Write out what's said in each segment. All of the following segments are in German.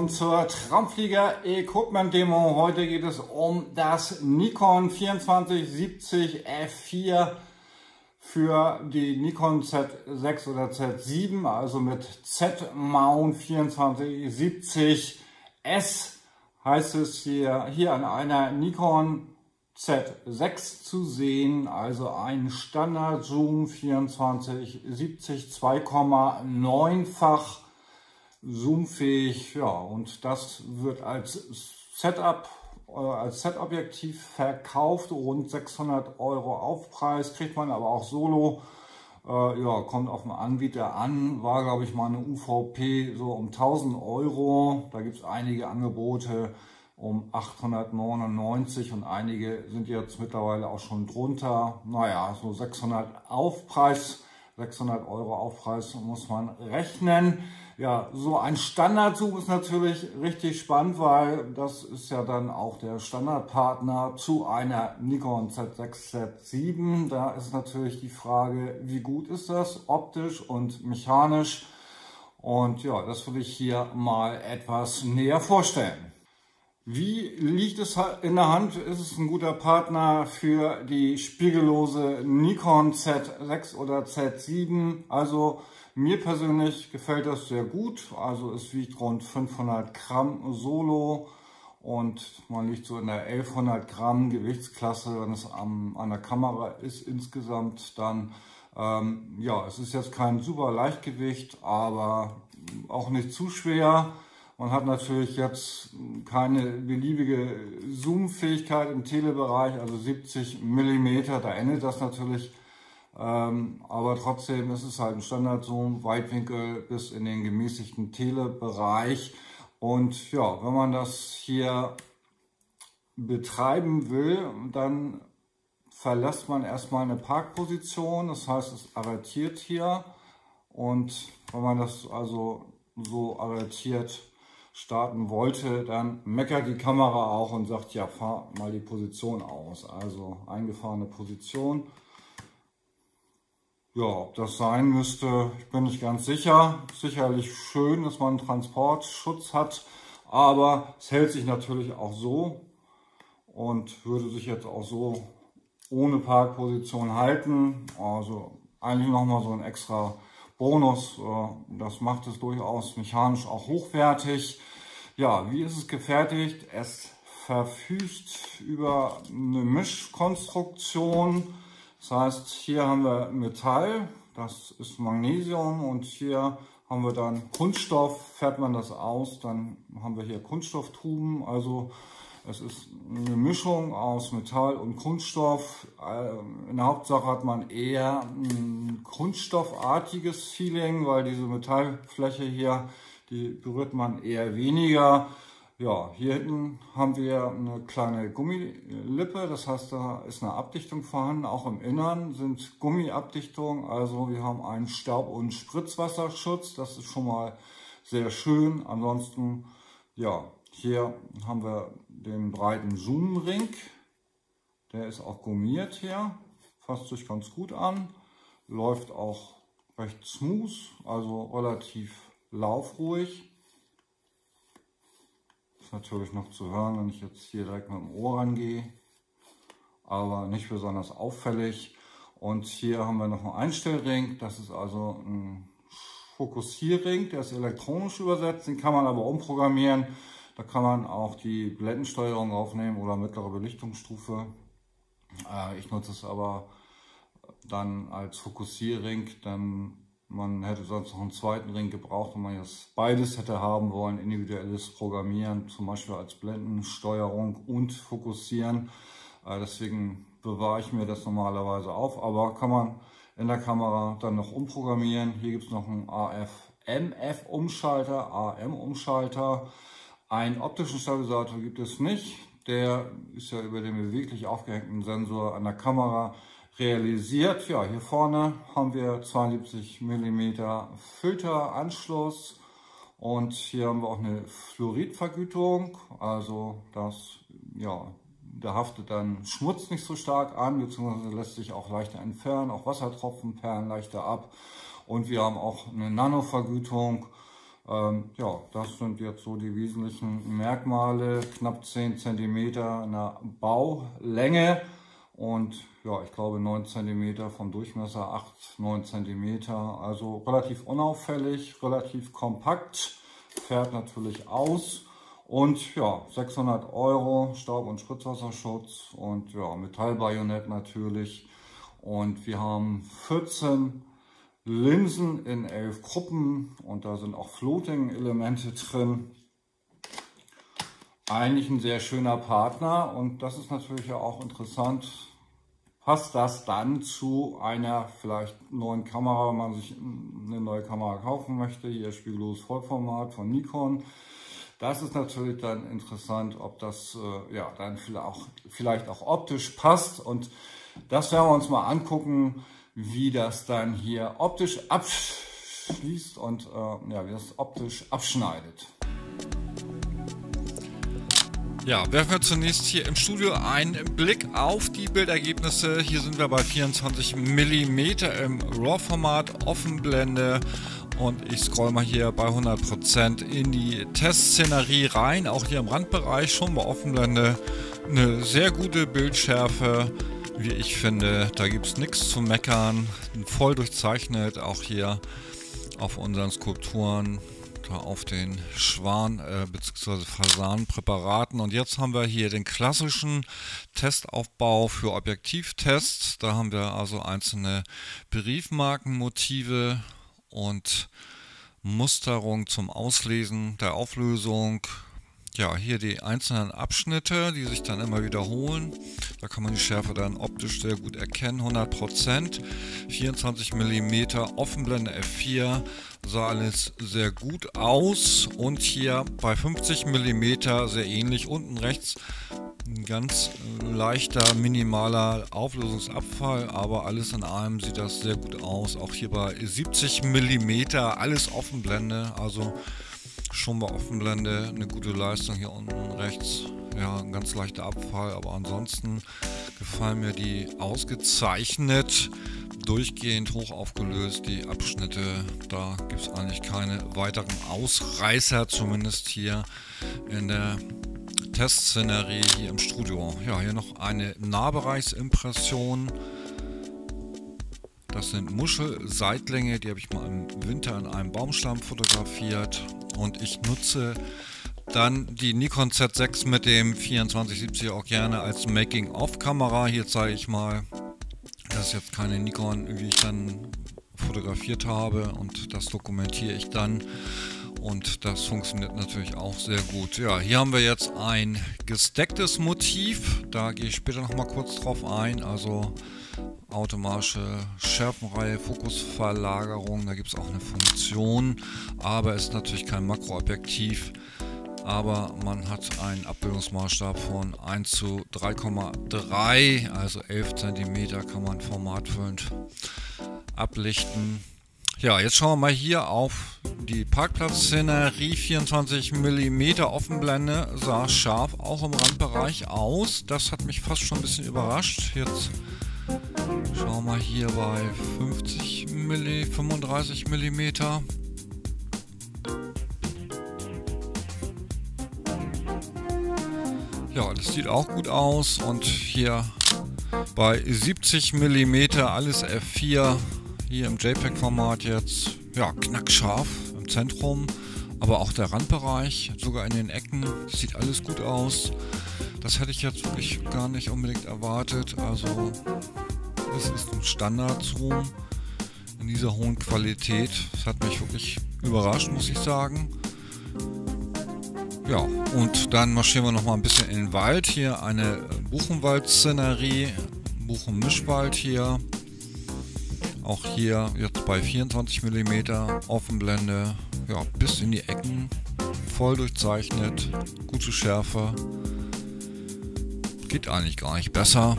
willkommen zur Traumflieger Equipment Demo. Heute geht es um das Nikon 2470 F4 für die Nikon Z6 oder Z7, also mit Z-Mount 2470 S heißt es hier an einer Nikon Z6 zu sehen, also ein Standard Zoom 2470 2,9-fach zoomfähig, ja, und das wird als Setup, als Set-Objektiv verkauft, rund 600 Euro Aufpreis, kriegt man aber auch solo, ja, kommt auf den Anbieter an, war glaube ich mal eine UVP so um 1000 Euro, da gibt es einige Angebote um 899 und einige sind jetzt mittlerweile auch schon drunter, naja, so 600 Euro Aufpreis muss man rechnen. Ja, so ein Standardzoom ist natürlich richtig spannend, weil das ist ja dann auch der Standardpartner zu einer Nikon Z6, Z7. Da ist natürlich die Frage, wie gut ist das optisch und mechanisch? Und ja, das will ich hier mal etwas näher vorstellen. Wie liegt es in der Hand? Ist es ein guter Partner für die spiegellose Nikon Z6 oder Z7? Also mir persönlich gefällt das sehr gut. Also es wiegt rund 500 Gramm solo und man liegt so in der 1100 Gramm Gewichtsklasse, wenn es an der Kamera ist insgesamt. Dann ja, es ist jetzt kein super Leichtgewicht, aber auch nicht zu schwer. Man hat natürlich jetzt keine beliebige Zoom-Fähigkeit im Telebereich, also 70 mm, da endet das natürlich. Aber trotzdem ist es halt ein Standard-Zoom, Weitwinkel bis in den gemäßigten Telebereich. Und ja, wenn man das hier betreiben will, dann verlässt man erstmal eine Parkposition. Das heißt, es arretiert hier. Und wenn man das also so arretiert starten wollte, dann meckert die Kamera auch und sagt, ja, fahr mal die Position aus. Also eingefahrene Position. Ja, ob das sein müsste, ich bin nicht ganz sicher. Sicherlich schön, dass man einen Transportschutz hat, aber es hält sich natürlich auch so und würde sich jetzt auch so ohne Parkposition halten. Also eigentlich nochmal so ein extra Bonus. Das macht es durchaus mechanisch auch hochwertig. Ja, wie ist es gefertigt? Es verfügt über eine Mischkonstruktion. Das heißt, hier haben wir Metall, das ist Magnesium, und hier haben wir dann Kunststoff. Fährt man das aus, dann haben wir hier Kunststofftuben. Also es ist eine Mischung aus Metall und Kunststoff. In der Hauptsache hat man eher ein kunststoffartiges Feeling, weil diese Metallfläche hier, die berührt man eher weniger. Ja, hier hinten haben wir eine kleine Gummilippe, das heißt, da ist eine Abdichtung vorhanden. Auch im Innern sind Gummiabdichtungen, also wir haben einen Staub- und Spritzwasserschutz, das ist schon mal sehr schön. Ansonsten, ja, hier haben wir den breiten Zoom-Ring, der ist auch gummiert hier, fasst sich ganz gut an, läuft auch recht smooth, also relativ laufruhig. Ist natürlich noch zu hören, wenn ich jetzt hier direkt mit dem Ohr rangehe, aber nicht besonders auffällig. Und hier haben wir noch einen Einstellring, das ist also ein Fokussierring, der ist elektronisch übersetzt, den kann man aber umprogrammieren. Da kann man auch die Blendensteuerung aufnehmen oder mittlere Belichtungsstufe. Ich nutze es aber dann als Fokussierring, denn man hätte sonst noch einen zweiten Ring gebraucht, wenn man jetzt beides hätte haben wollen, individuelles Programmieren, zum Beispiel als Blendensteuerung und Fokussieren. Deswegen bewahre ich mir das normalerweise auf, aber kann man in der Kamera dann noch umprogrammieren. Hier gibt es noch einen AF-MF-Umschalter, AM-Umschalter. Einen optischen Stabilisator gibt es nicht. Der ist ja über den beweglich aufgehängten Sensor an der Kamera realisiert. Ja, hier vorne haben wir 72 mm Filteranschluss und hier haben wir auch eine Fluoridvergütung. Also das, ja, da haftet dann Schmutz nicht so stark an, beziehungsweise lässt sich auch leichter entfernen. Auch Wassertropfen perlen leichter ab. Und wir haben auch eine Nanovergütung. Ja, das sind jetzt so die wesentlichen Merkmale. Knapp 10 cm in der Baulänge und ja, ich glaube 9 cm vom Durchmesser, 8, 9 cm. Also relativ unauffällig, relativ kompakt, fährt natürlich aus. Und ja, 600 €, Staub- und Spritzwasserschutz und ja, Metallbajonett natürlich. Und wir haben 14 Linsen in 11 Gruppen und da sind auch Floating-Elemente drin. Eigentlich ein sehr schöner Partner und das ist natürlich ja auch interessant. Passt das dann zu einer vielleicht neuen Kamera, wenn man sich eine neue Kamera kaufen möchte? Hier spiegelloses Vollformat von Nikon. Das ist natürlich dann interessant, ob das ja dann vielleicht auch optisch passt. Und das werden wir uns mal angucken, wie das dann hier optisch abschließt und ja, wie das optisch abschneidet. Ja, werfen wir zunächst hier im Studio einen Blick auf die Bildergebnisse. Hier sind wir bei 24 mm im RAW-Format, Offenblende. Und ich scroll mal hier bei 100% in die Testszenerie rein. Auch hier im Randbereich schon bei Offenblende eine sehr gute Bildschärfe, wie ich finde. Da gibt es nichts zu meckern. Voll durchzeichnet, auch hier auf unseren Skulpturen, da auf den Schwan- bzw. Fasanenpräparaten. Und jetzt haben wir hier den klassischen Testaufbau für Objektivtests. Da haben wir also einzelne Briefmarkenmotive und Musterung zum Auslesen der Auflösung. Ja, hier die einzelnen Abschnitte, die sich dann immer wiederholen. Da kann man die Schärfe dann optisch sehr gut erkennen. 100%, 24 mm, Offenblende F4, sah alles sehr gut aus. Und hier bei 50 mm sehr ähnlich. Unten rechts ein ganz leichter, minimaler Auflösungsabfall, aber alles in allem sieht das sehr gut aus. Auch hier bei 70 mm, alles Offenblende, also schon bei Offenblende eine gute Leistung. Hier unten rechts, ja, ein ganz leichter Abfall, aber ansonsten gefallen mir die ausgezeichnet, durchgehend hoch aufgelöst, die Abschnitte. Da gibt es eigentlich keine weiteren Ausreißer, zumindest hier in der Testszenerie hier im Studio. Ja, hier noch eine Nahbereichsimpression. Das sind Muschelseitlinge, die habe ich mal im Winter in einem Baumstamm fotografiert. Und ich nutze dann die Nikon Z6 mit dem 2470 auch gerne als Making-of-Kamera. Hier zeige ich mal, das ist jetzt keine Nikon, wie ich dann fotografiert habe, und das dokumentiere ich dann. Und das funktioniert natürlich auch sehr gut. Ja, hier haben wir jetzt ein gestecktes Motiv. Da gehe ich später noch mal kurz drauf ein. Also automatische Schärfenreihe, Fokusverlagerung. Da gibt es auch eine Funktion. Aber es ist natürlich kein Makroobjektiv. Aber man hat einen Abbildungsmaßstab von 1:3,3. Also 11 cm kann man formatfüllend ablichten. Ja, jetzt schauen wir mal hier auf die Parkplatzszenerie. 24 mm Offenblende, sah scharf auch im Randbereich aus. Das hat mich fast schon ein bisschen überrascht. Jetzt schauen wir mal hier bei 35 mm. Ja, das sieht auch gut aus. Und hier bei 70 mm alles F4. Hier im JPEG-Format jetzt, ja, knackscharf im Zentrum, aber auch der Randbereich, sogar in den Ecken, sieht alles gut aus. Das hätte ich jetzt wirklich gar nicht unbedingt erwartet. Also es ist ein Standard-Zoom in dieser hohen Qualität. Das hat mich wirklich überrascht, muss ich sagen. Ja, und dann marschieren wir noch mal ein bisschen in den Wald. Hier eine Buchenwald-Szenerie, Buchen-Mischwald hier. Auch hier jetzt bei 24 mm Offenblende, ja, bis in die Ecken, voll durchzeichnet, gute Schärfe, geht eigentlich gar nicht besser.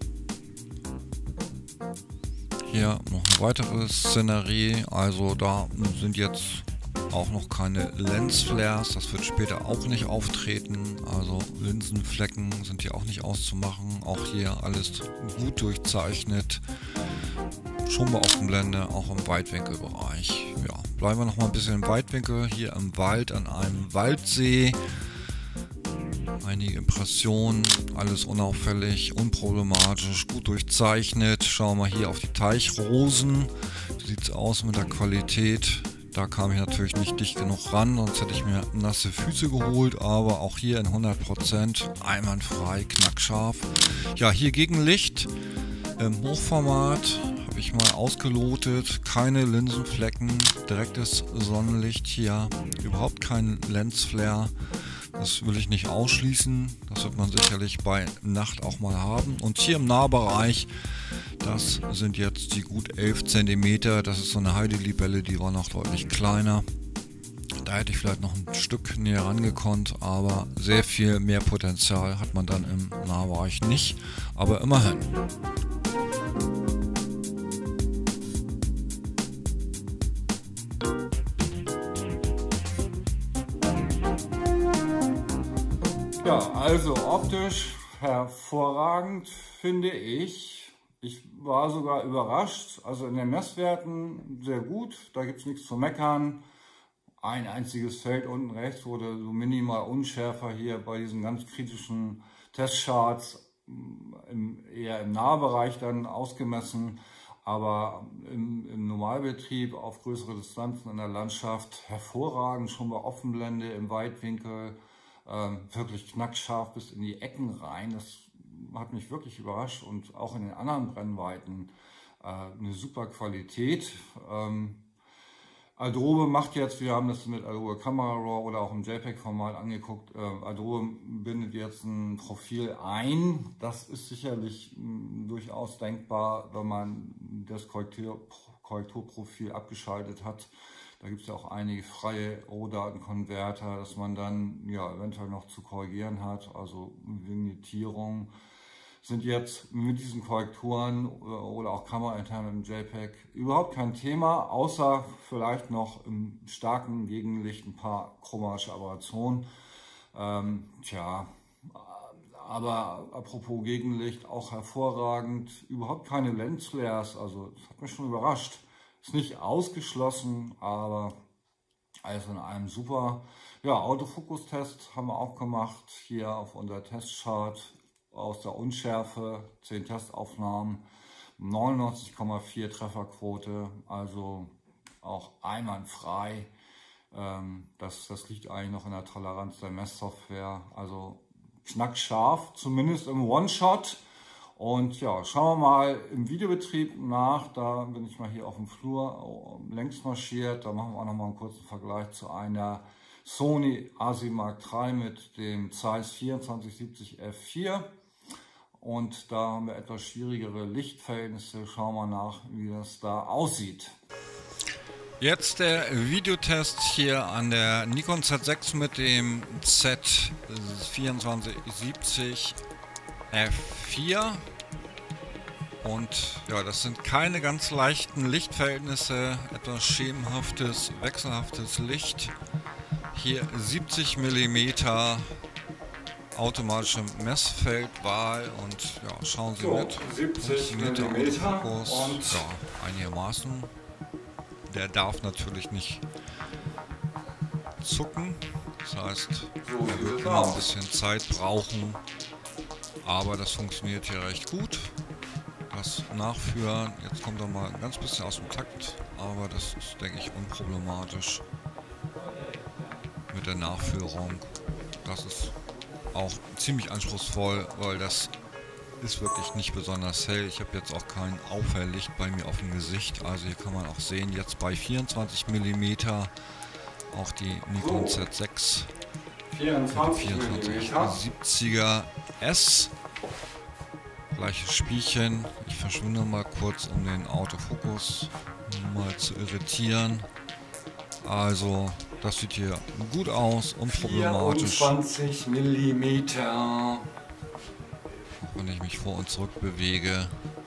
Hier noch eine weitere Szenerie, also da sind jetzt auch noch keine Lensflares, das wird später auch nicht auftreten, also Linsenflecken sind hier auch nicht auszumachen, auch hier alles gut durchzeichnet. Schon bei Offenblende, auch im Weitwinkelbereich. Ja, bleiben wir noch mal ein bisschen im Weitwinkel, hier im Wald an einem Waldsee. Einige Impressionen, alles unauffällig, unproblematisch, gut durchzeichnet. Schauen wir mal hier auf die Teichrosen. Wie sieht es aus mit der Qualität? Da kam ich natürlich nicht dicht genug ran, sonst hätte ich mir nasse Füße geholt, aber auch hier in 100% einwandfrei, knackscharf. Ja, hier Gegenlicht im Hochformat habe ich mal ausgelotet, keine Linsenflecken, direktes Sonnenlicht hier, überhaupt kein Lensflare. Das will ich nicht ausschließen, das wird man sicherlich bei Nacht auch mal haben. Und hier im Nahbereich, das sind jetzt die gut 11 cm, das ist so eine Heidelibelle, die war noch deutlich kleiner. Da hätte ich vielleicht noch ein Stück näher rangekonnt, aber sehr viel mehr Potenzial hat man dann im Nahbereich nicht, aber immerhin. Ja, also optisch hervorragend, finde ich. Ich war sogar überrascht. Also in den Messwerten sehr gut, da gibt es nichts zu meckern. Ein einziges Feld unten rechts wurde so minimal unschärfer hier bei diesen ganz kritischen Testcharts eher im Nahbereich dann ausgemessen. Aber im Normalbetrieb auf größere Distanzen in der Landschaft hervorragend, schon bei Offenblende im Weitwinkel. Wirklich knackscharf bis in die Ecken rein. Das hat mich wirklich überrascht und auch in den anderen Brennweiten eine super Qualität. Adobe macht jetzt, wir haben das mit Adobe Camera Raw oder auch im JPEG-Format angeguckt, Adobe bindet jetzt ein Profil ein. Das ist sicherlich durchaus denkbar, wenn man das Korrekturprofil abgeschaltet hat. Da gibt es ja auch einige freie Rohdatenkonverter, dass man dann ja eventuell noch zu korrigieren hat. Also Vignettierung sind jetzt mit diesen Korrekturen oder auch kameraintern im JPEG überhaupt kein Thema, außer vielleicht noch im starken Gegenlicht ein paar chromatische Aberrationen. Aber apropos Gegenlicht, auch hervorragend, überhaupt keine Lensflares, also das hat mich schon überrascht. Ist nicht ausgeschlossen, aber alles in allem super. Ja, Autofokus-Test haben wir auch gemacht, hier auf unserer Testchart aus der Unschärfe, 10 Testaufnahmen, 99,4 Trefferquote, also auch einwandfrei. Das liegt eigentlich noch in der Toleranz der Messsoftware, also knackscharf, zumindest im One-Shot. Und ja, schauen wir mal im Videobetrieb nach, da bin ich mal hier auf dem Flur längs marschiert, da machen wir auch noch mal einen kurzen Vergleich zu einer Sony A7 Mark III mit dem Zeiss 2470 F4 und da haben wir etwas schwierigere Lichtverhältnisse, schauen wir nach, wie das da aussieht. Jetzt der Videotest hier an der Nikon Z6 mit dem Z2470 F4 und ja, das sind keine ganz leichten Lichtverhältnisse, etwas schemenhaftes, wechselhaftes Licht. Hier 70 mm automatische Messfeldwahl und ja, schauen Sie mit. 70 mm Fokus, ja, einigermaßen. Der darf natürlich nicht zucken, das heißt, er wird immer ein bisschen Zeit brauchen. Aber das funktioniert hier recht gut. Das Nachführen, jetzt kommt er mal ein ganz bisschen aus dem Takt, aber das ist, denke ich, unproblematisch mit der Nachführung. Das ist auch ziemlich anspruchsvoll, weil das ist wirklich nicht besonders hell. Ich habe jetzt auch kein Aufhelllicht bei mir auf dem Gesicht. Also hier kann man auch sehen, jetzt bei 24 mm auch die Nikon Z6 2470er S. Gleiches Spielchen. Ich verschwinde mal kurz, um den Autofokus mal zu irritieren. Also, das sieht hier gut aus, unproblematisch. 24 mm. Auch wenn ich mich vor und zurück bewege.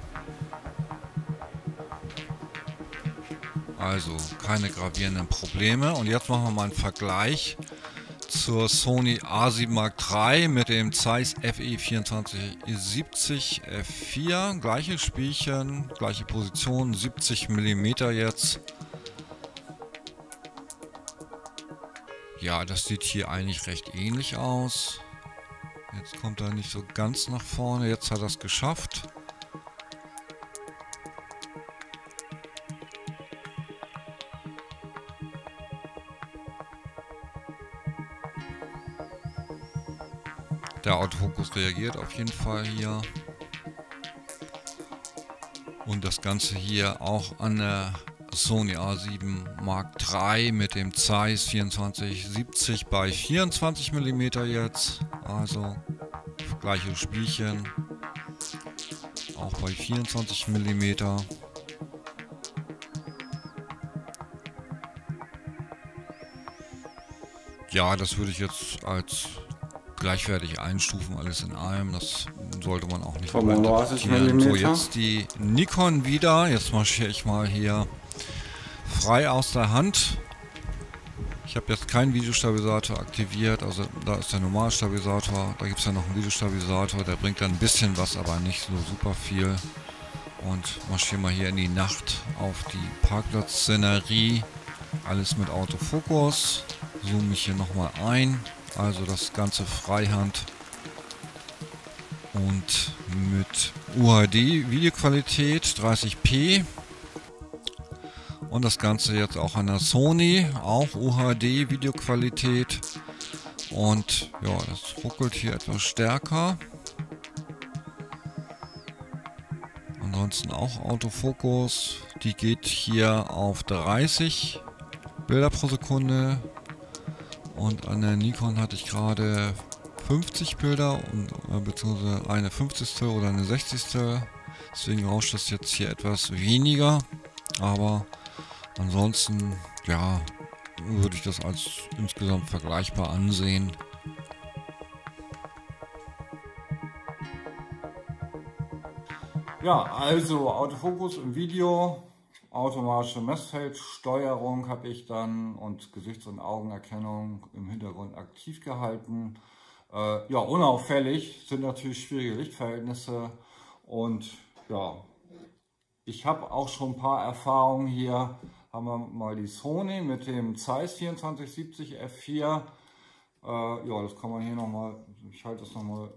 Also, keine gravierenden Probleme. Und jetzt machen wir mal einen Vergleich zur Sony A7 Mark III mit dem Zeiss FE2470 F4. Gleiches Spielchen, gleiche Position, 70 mm jetzt. ja, das sieht hier eigentlich recht ähnlich aus. Jetzt kommt er nicht so ganz nach vorne, jetzt hat er es geschafft. Der Autofokus reagiert auf jeden Fall hier. Und das Ganze hier auch an der Sony A7 Mark III mit dem Zeiss 2470 bei 24 mm jetzt. Also gleiche Spielchen. Auch bei 24 mm. Ja, das würde ich jetzt als gleichwertig einstufen, alles in allem. Das sollte man auch nicht 35 mm. So, jetzt die Nikon wieder. Jetzt marschiere ich mal hier frei aus der Hand. Ich habe jetzt keinen Videostabilisator aktiviert, also da ist der Normalstabilisator. Da gibt es ja noch einen Videostabilisator, der bringt dann ein bisschen was, aber nicht so super viel. Und marschiere mal hier in die Nacht auf die Parkplatzszenerie. Alles mit Autofokus. Zoome mich hier nochmal ein. Also das Ganze Freihand und mit UHD Videoqualität 30p und das Ganze jetzt auch an der Sony, auch UHD Videoqualität und ja, das ruckelt hier etwas stärker. Ansonsten auch Autofokus, die geht hier auf 30 Bilder pro Sekunde. Und an der Nikon hatte ich gerade 50 Bilder, beziehungsweise eine 50. oder eine 60. Deswegen rauscht das jetzt hier etwas weniger. Aber ansonsten, ja, würde ich das als insgesamt vergleichbar ansehen. Ja, also Autofokus im Video. Automatische Messfeldsteuerung habe ich dann und Gesichts- und Augenerkennung im Hintergrund aktiv gehalten. Ja, unauffällig, sind natürlich schwierige Lichtverhältnisse und ja, ich habe auch schon ein paar Erfahrungen hier. Haben wir mal die Sony mit dem Zeiss 2470 F4. Ja, das kann man hier nochmal, ich halte das nochmal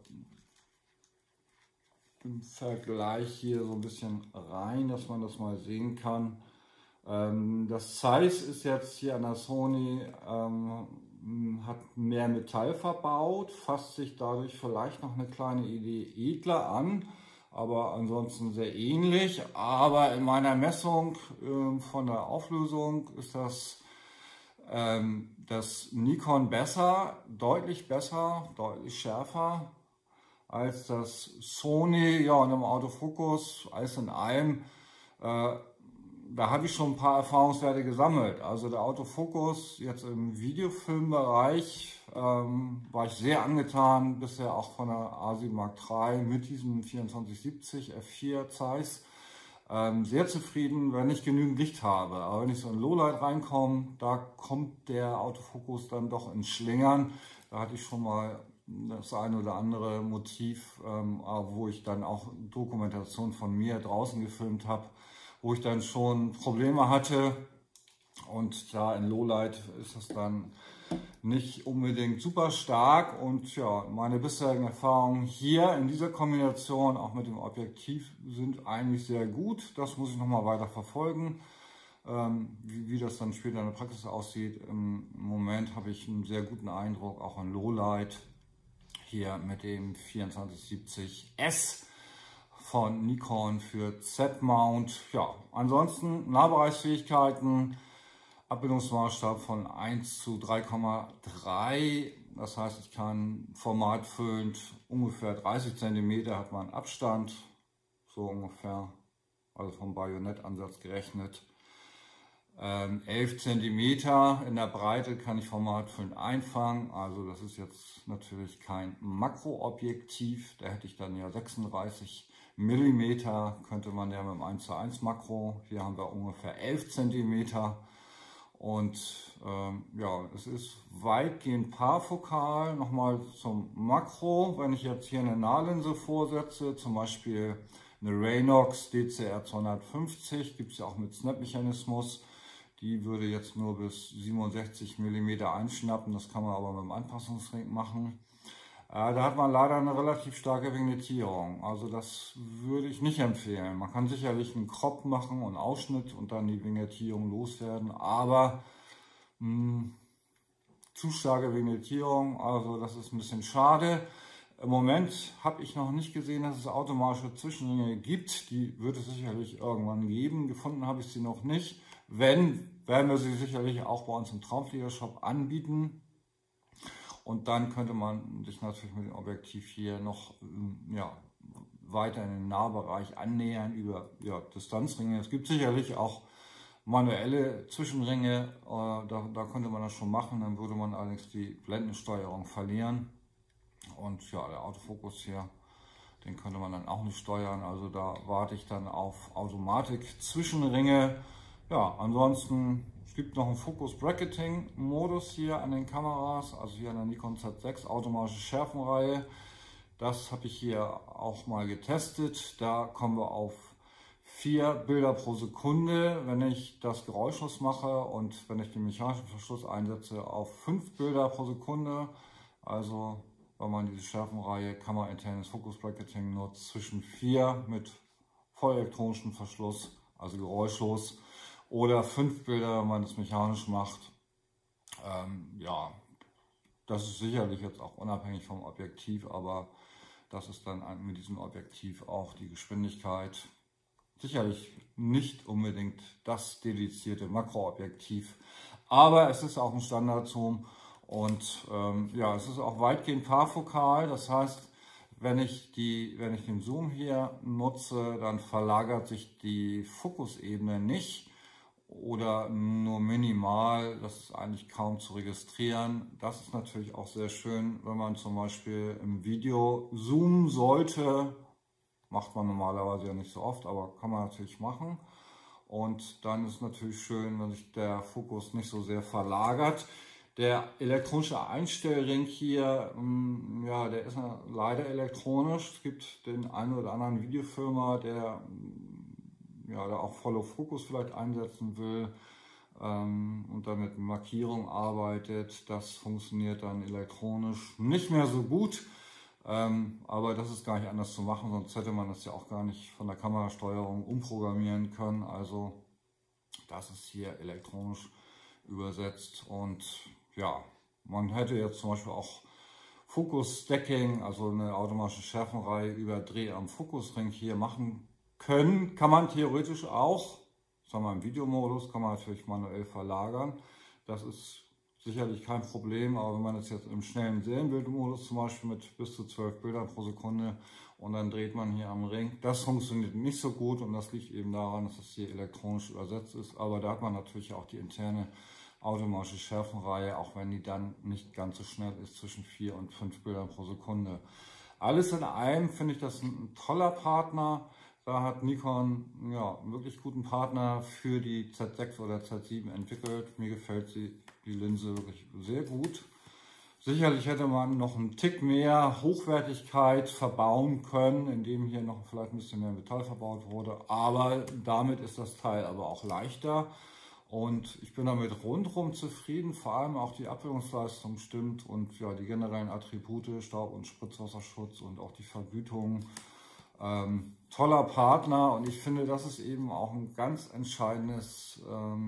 im Vergleich hier so ein bisschen rein, dass man das mal sehen kann. Das Zeiss ist jetzt hier an der Sony, hat mehr Metall verbaut, fasst sich dadurch vielleicht noch eine kleine Idee edler an, aber ansonsten sehr ähnlich. Aber in meiner Messung von der Auflösung ist das Nikon besser, deutlich schärfer als das Sony, ja, und im Autofokus, alles in allem, da habe ich schon ein paar Erfahrungswerte gesammelt. Also der Autofokus jetzt im Videofilmbereich war ich sehr angetan, bisher auch von der A7 Mark III mit diesem 2470 F4 Zeiss. Sehr zufrieden, wenn ich genügend Licht habe. Aber wenn ich so in Lowlight reinkomme, da kommt der Autofokus dann doch ins Schlingern. Da hatte ich schon mal das eine oder andere Motiv, wo ich dann auch Dokumentation von mir draußen gefilmt habe, wo ich dann schon Probleme hatte. Und da in Lowlight ist das dann nicht unbedingt super stark. Und ja, meine bisherigen Erfahrungen hier in dieser Kombination auch mit dem Objektiv sind eigentlich sehr gut. Das muss ich nochmal weiter verfolgen. Wie das dann später in der Praxis aussieht. Im Moment habe ich einen sehr guten Eindruck, auch in Lowlight. Hier mit dem 2470S von Nikon für Z-Mount. Ja, ansonsten Nahbereichsfähigkeiten, Abbildungsmaßstab von 1:3,3. Das heißt, ich kann formatfüllend ungefähr 30 cm hat man Abstand, so ungefähr, also vom Bajonettansatz gerechnet. 11 cm in der Breite kann ich formatfüllend einfangen, also das ist jetzt natürlich kein Makroobjektiv, da hätte ich dann ja 36 mm, könnte man ja mit dem 1:1 Makro, hier haben wir ungefähr 11 cm und ja, es ist weitgehend parfokal. Nochmal zum Makro, wenn ich jetzt hier eine Nahlinse vorsetze, zum Beispiel eine Raynox DCR 250, gibt es ja auch mit Snap-Mechanismus. Die würde jetzt nur bis 67 mm einschnappen, das kann man aber mit dem Anpassungsring machen. Da hat man leider eine relativ starke Vignettierung, also das würde ich nicht empfehlen. Man kann sicherlich einen Crop machen und Ausschnitt und dann die Vignettierung loswerden, aber zu starke Vignettierung, also das ist ein bisschen schade. Im Moment habe ich noch nicht gesehen, dass es automatische Zwischenringe gibt. Die wird es sicherlich irgendwann geben. Gefunden habe ich sie noch nicht. Wenn, werden wir sie sicherlich auch bei uns im Traumflieger-Shop anbieten. Und dann könnte man sich natürlich mit dem Objektiv hier noch weiter in den Nahbereich annähern über Distanzringe. Es gibt sicherlich auch manuelle Zwischenringe, da könnte man das schon machen, dann würde man allerdings die Blendensteuerung verlieren. Und ja, der Autofokus hier, den könnte man dann auch nicht steuern, also da warte ich dann auf Automatik-Zwischenringe. Ja, ansonsten, es gibt noch einen Fokus-Bracketing-Modus hier an den Kameras, also hier an der Nikon Z6 automatische Schärfenreihe. Das habe ich hier auch mal getestet, da kommen wir auf 4 Bilder pro Sekunde, wenn ich das geräuschlos mache, und wenn ich den mechanischen Verschluss einsetze, auf 5 Bilder pro Sekunde. Also wenn man diese Schärfenreihe kamerainternes Focus Bracketing nutzt, zwischen 4 mit vollelektronischem Verschluss, also geräuschlos, oder 5 Bilder, wenn man das mechanisch macht. Ja, das ist sicherlich jetzt auch unabhängig vom Objektiv, aber das ist dann mit diesem Objektiv auch die Geschwindigkeit. Sicherlich nicht unbedingt das dedizierte Makroobjektiv, aber es ist auch ein Standardzoom und ja, es ist auch weitgehend parfokal. Das heißt, wenn ich den Zoom hier nutze, dann verlagert sich die Fokusebene nicht oder nur minimal. Das ist eigentlich kaum zu registrieren. Das ist natürlich auch sehr schön, wenn man zum Beispiel im Video zoomen sollte. Macht man normalerweise ja nicht so oft, aber kann man natürlich machen. Und dann ist natürlich schön, wenn sich der Fokus nicht so sehr verlagert. Der elektronische Einstellring hier, ja, der ist leider elektronisch. Es gibt den einen oder anderen Videofilmer, der da auch Follow Focus vielleicht einsetzen will und dann mit Markierung arbeitet. Das funktioniert dann elektronisch nicht mehr so gut. Aber das ist gar nicht anders zu machen, sonst hätte man das ja auch gar nicht von der Kamerasteuerung umprogrammieren können. Also das ist hier elektronisch übersetzt und ja, man hätte jetzt zum Beispiel auch Focus Stacking, also eine automatische Schärfenreihe über Dreh am Fokusring hier machen können. Kann man theoretisch auch, sagen wir im Videomodus, kann man natürlich manuell verlagern. Das ist sicherlich kein Problem, aber wenn man das jetzt im schnellen Serienbildmodus zum Beispiel mit bis zu 12 Bildern pro Sekunde und dann dreht man hier am Ring, das funktioniert nicht so gut und das liegt eben daran, dass es hier elektronisch übersetzt ist, aber da hat man natürlich auch die interne automatische Schärfenreihe, auch wenn die dann nicht ganz so schnell ist, zwischen 4 und 5 Bildern pro Sekunde. Alles in allem finde ich das ein toller Partner. Da hat Nikon ja einen wirklich guten Partner für die Z6 oder Z7 entwickelt. Mir gefällt die Linse wirklich sehr gut. Sicherlich hätte man noch einen Tick mehr Hochwertigkeit verbauen können, indem hier noch vielleicht ein bisschen mehr Metall verbaut wurde. Aber damit ist das Teil aber auch leichter. Und ich bin damit rundherum zufrieden, vor allem auch die Abbildungsleistung stimmt und ja, die generellen Attribute, Staub- und Spritzwasserschutz und auch die Vergütung. Toller Partner und ich finde, das ist eben auch ein ganz entscheidendes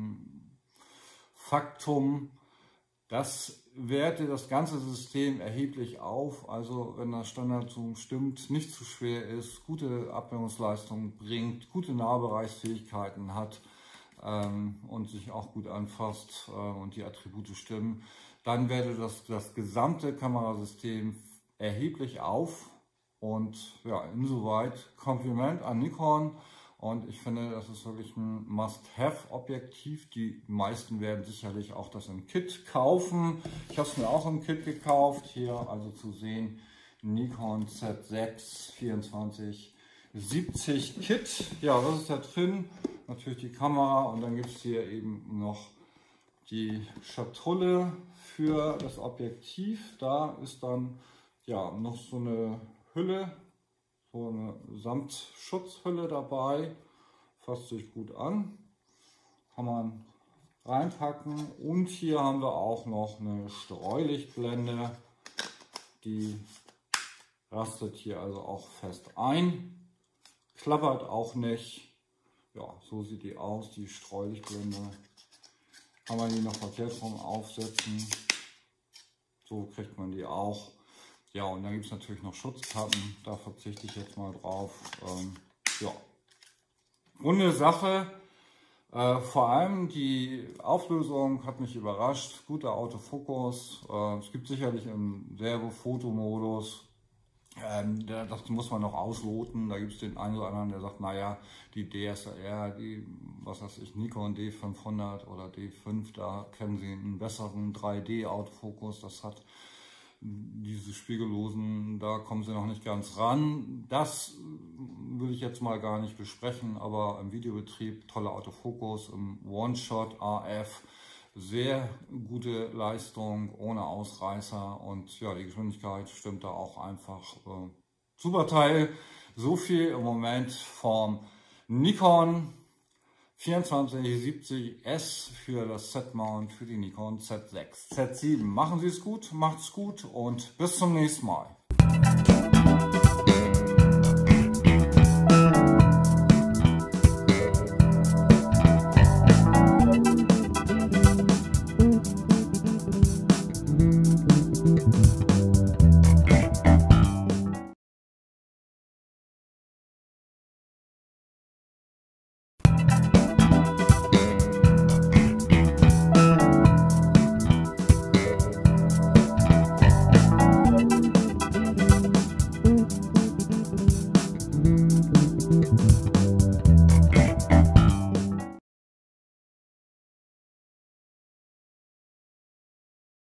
Faktum. Das wertet das ganze System erheblich auf. Also wenn das Standardzoom stimmt, nicht zu schwer ist, gute Abbildungsleistung bringt, gute Nahbereichsfähigkeiten hat und sich auch gut anfasst und die Attribute stimmen, dann wertet das gesamte Kamerasystem erheblich auf. Und ja, insoweit Kompliment an Nikon und ich finde, das ist wirklich ein Must-Have-Objektiv. Die meisten werden sicherlich auch das im Kit kaufen. Ich habe es mir auch im Kit gekauft. Hier also zu sehen Nikon Z6 2470 Kit. Ja, was ist da drin? Natürlich die Kamera und dann gibt es hier eben noch die Schatulle für das Objektiv. Da ist dann ja noch so eine Hülle, so eine Samtschutzhülle dabei, fasst sich gut an, kann man reinpacken. Und hier haben wir auch noch eine Streulichtblende, die rastet hier also auch fest ein, klappert auch nicht. Ja, so sieht die aus, die Streulichtblende. Kann man die noch verkehrt rum aufsetzen. So kriegt man die auch. Ja, und dann gibt es natürlich noch Schutzkappen, da verzichte ich jetzt mal drauf. Ja, runde Sache. Vor allem die Auflösung hat mich überrascht. Guter Autofokus. Es gibt sicherlich im Servo-Fotomodus. Das muss man noch ausloten. Da gibt es den einen oder anderen, der sagt, naja, die DSLR, die, was weiß ich, Nikon D500 oder D5, da kennen sie einen besseren 3D-Autofokus. Das hat diese spiegellosen, da kommen sie noch nicht ganz ran. Das will ich jetzt mal gar nicht besprechen, aber im Videobetrieb toller Autofokus, im One-Shot AF. Sehr gute Leistung, ohne Ausreißer, und ja, die Geschwindigkeit stimmt da auch einfach. Super Teil. So viel im Moment vom Nikon 2470S für das Z-Mount für die Nikon Z6, Z7. Machen Sie es gut, macht's gut und bis zum nächsten Mal.